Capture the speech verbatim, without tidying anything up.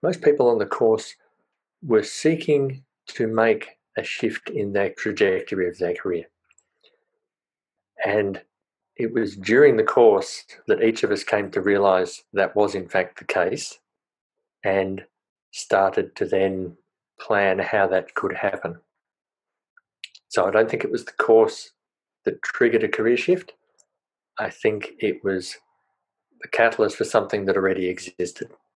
most people on the course were seeking to make a shift in their trajectory of their career. And it was during the course that each of us came to realize that was in fact the case and started to then plan how that could happen. So I don't think it was the course that triggered a career shift. I think it was the catalyst for something that already existed.